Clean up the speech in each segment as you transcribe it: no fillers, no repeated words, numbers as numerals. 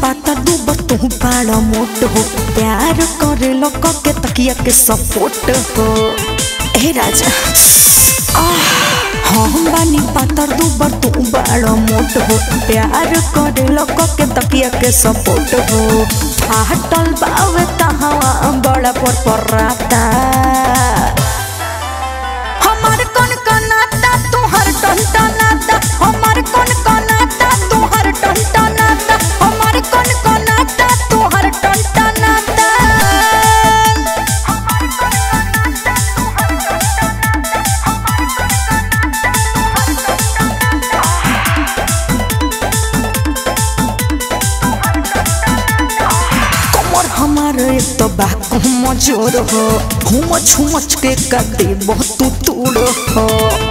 पाता दूबर तू बड़ा मोट हो प्यार करे लोग के तकिया के सपोर्ट हो ए राजा हम बानी पातर दूबर तू बड़ा मोट हो प्यार करे लोग के तकिया के सपोर्ट हो फाटल बावे तहावा बड़ा पर राता हमार कौन कनाता तू हर टंटा नाता हमार कौन कनाता तू हर टंटा नाता हमार कौन कनाता तू हर टंटा नाता कमर हमार एक तो बाकू मजोर हो हुमच के कदे बहुत तूड़ हो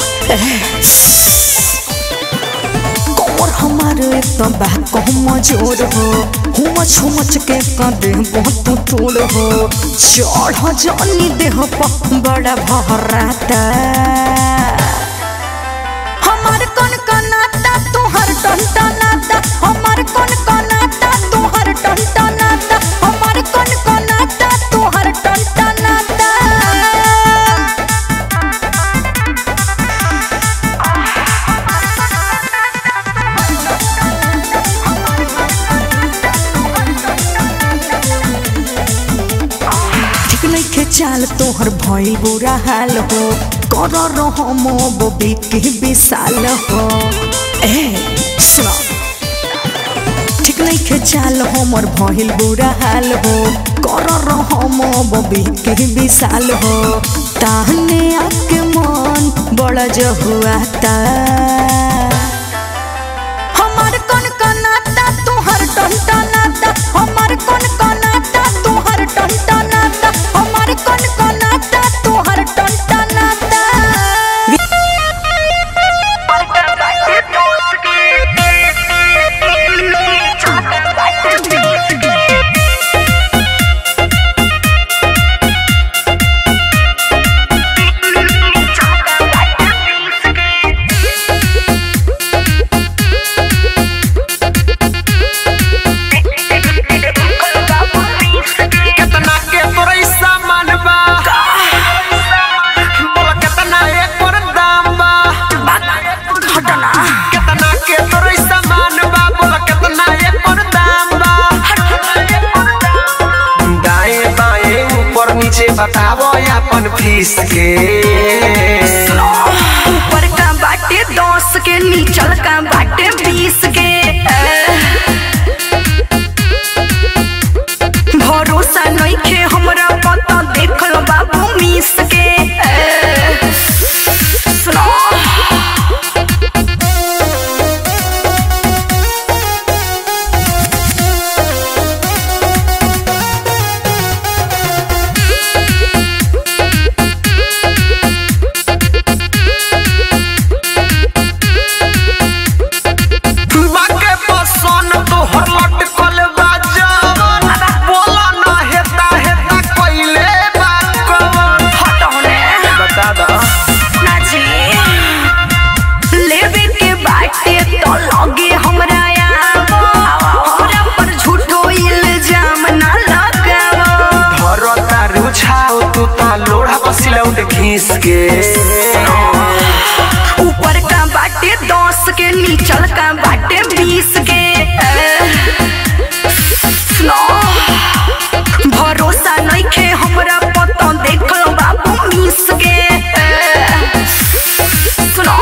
कमर हमारे तो बाको मजोर हो हुमच के कदे बहुत तूड़ हो चढ़ जानी देह पर बड़ा भराता हमार कौन कनाता तू हर टंटा नाता हमार कौन कनाता तू हर टंटा नाता हमार कौन कनाता तू हर टंटा नाता चाल तोहर भइल बुरा हाल हो कर रहो मोबी के विशाल हो ए सुनो ठीक नहीं के चाल हमर भइल बुरा हाल हो कर रहो मोबी के विशाल हो ताहने आके मन बड़ा जहुआता हमार कौन कनाता तू हर टंटा नाता हमार कौन कनाता तू हर टंटा नाता हमार कौन कनाता तू हर टंटा नाता बतावो अपन फीस के ऊपर का बाटे 10 के नीचल का बाटे 20 के भरोसा नहीं के हमरा पता देख लो बाबू मिस के सुनो घीस के ऊपर का बाटे 10 के नीचल का बाटे 20 के भरोसा नहीं के हमरा पता देख लो बाबू मिस के सुनो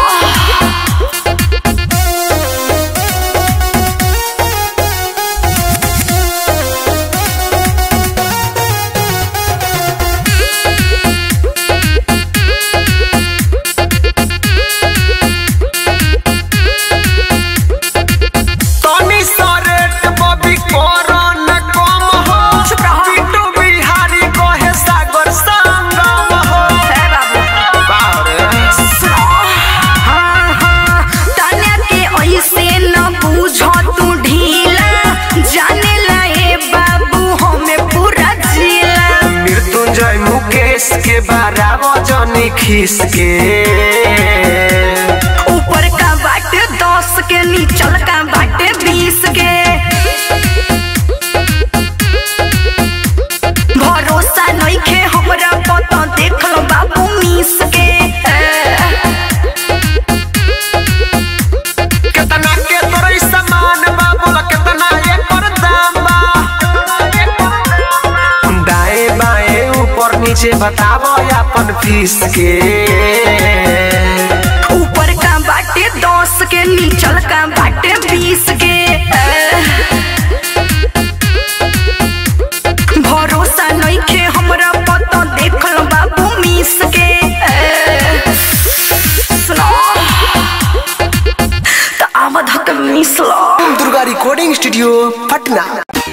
के बारावो जनी खीस के ऊपर का बाटे 10 के नीचल का बाटे 20 के नीचे बतावो अपन फीस के। ऊपर का बाटे 10 के, नीचल का बाटे 20 के। भरोसा नइखे हमरा पता, देखल बाबू मिस के। सुनो त आमद हक मिसलो। Durga recording studio Patna.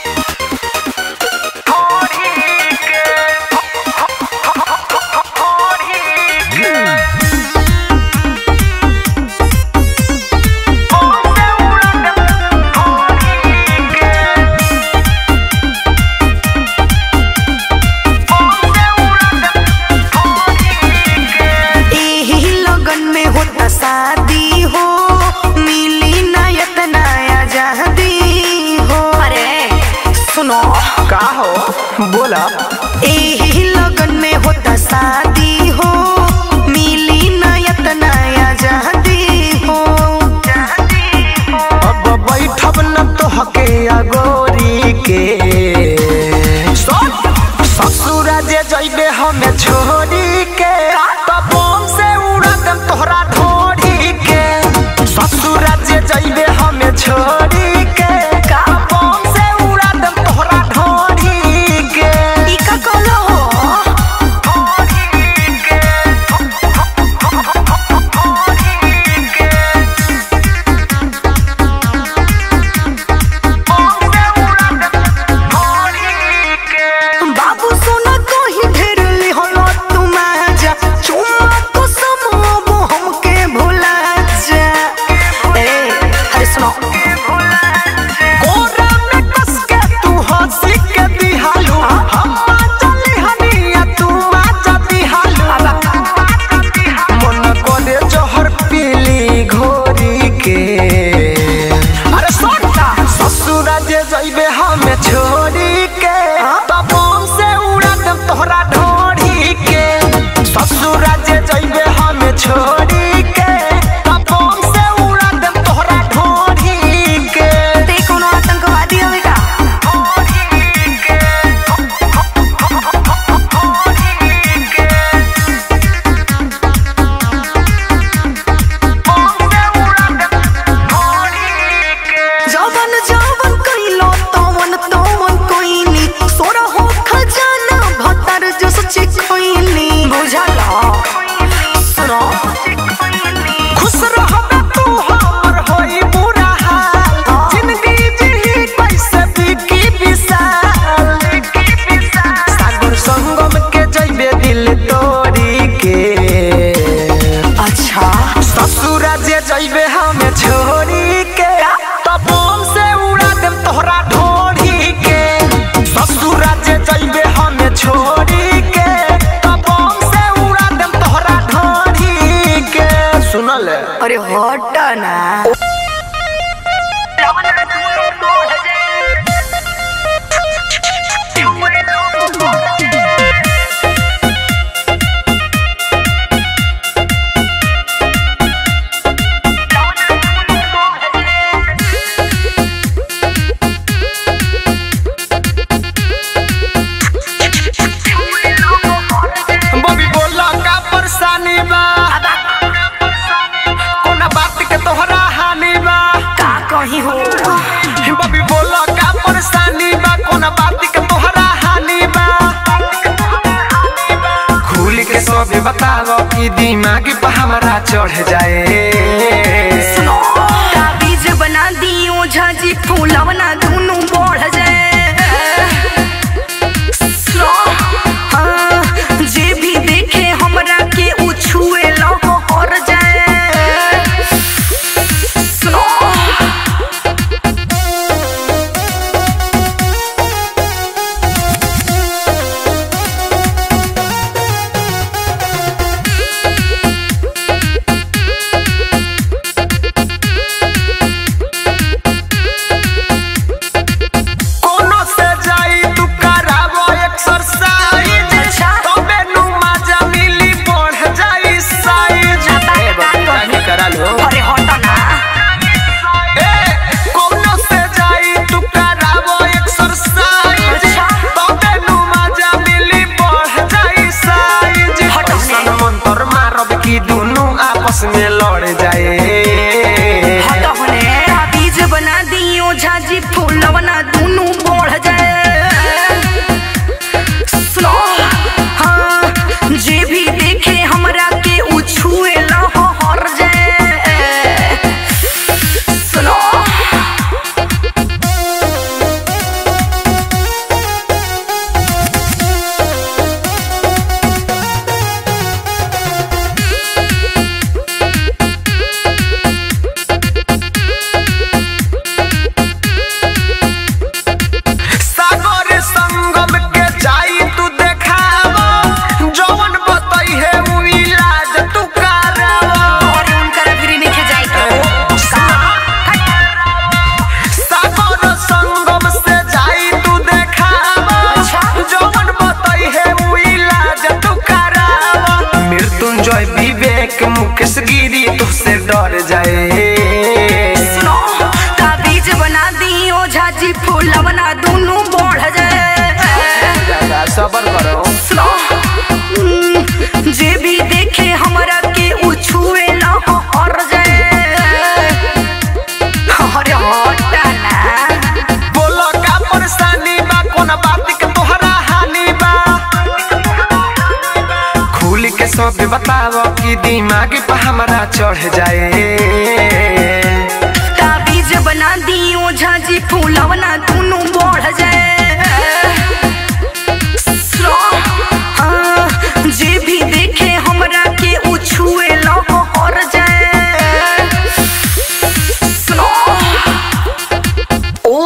शादी हो मिली नायत नया जहदी हो। अरे सुनो का हो बोला। एही लगन में होता शादी हो, मिली नायत नया जहदी हो। अब बैठब न तो हके अगोरी के, ससुरा जे जइबे हमें छोड़ी के, तब से उड़ा दम तोहरा ढोरी के। ससुरा जे जइबे हमें छोड़ी के, तब से उड़ा दम तोहरा ढोरी के। ई का कहलो हो? बाबू सोना कहीं ढेर लिहलो तुम आजा, चुम्मा तो समो हमके भुला जा। अरे सुनो कोरा में कस के तू हंसी के दिहालू, हम चली हनिया तू आजा दिहालू। मन कोले जहर पीली घोरी के। अरे सोटा ससुरा जे जइबे हमें छोड़ी के, तब से उड़ा दम तोहरा ढोरी के। ससुरा जे जइबे हमें छोड़ी के, तब से उड़ा दम तोहरा ढोरी के। ते कोनो आतंकवादी हवे का? जवन जवन कइलो तवन तवन कोइनी, सोरा हो खजाना भतर जो सच्ची कोइनी। बुझला सुनो खुश रहबे तू हमर होई बुरा हाल, जिंदगी जी कैसे बिकी विशाल। सागर संगम के जइबे दिल तोड़ी के। अच्छा ससुरा जे जइबे हमें छोड़ी के, तब से उड़ा देम तोहरा ढोरी के। ससुरा जे जइबे हमें छोड़ी के, तब से उड़ा देम तोहरा ढोरी के। सुनल अरे हट ना। बबी बोला का परेशानी बा, कोना बात के तोहरा हानि बा। का कहीं हो? बबी बोला का परेशानी बा, कोना बात के तोहरा हानि बा। खुल के सब बताओ कि दिमाग पे हमरा चढ़ जाए। सुनो ताबीज बना दियो झाजी, फूलवना दोनों बढ़ जाए। सुनो हाँ, जे भी देखे हमरा के उ छुए लो और जाए। सुनो आपस में लड़ जाए। बीज बना दियो झाजी फूल बना दोनों बढ़ जाए। सुनो हाँ जे भी देखे हमरा के उछुए लहर जाए। सुनो विवेक मुकेश गिरी तुझसे डर जाए। सुनो ताबीज बना दियो झाजी फूल बना दोनों बढ़ जाए। सबर करो। सुनो जे भी देखे हमरा के उछुए लहर जाए। अरे हटा ना बोलो का परेशानी बा कोन बात के तोहरा हानि बा। खुल के सब बताओ कि दिमाग पे हमरा चढ़ जाए।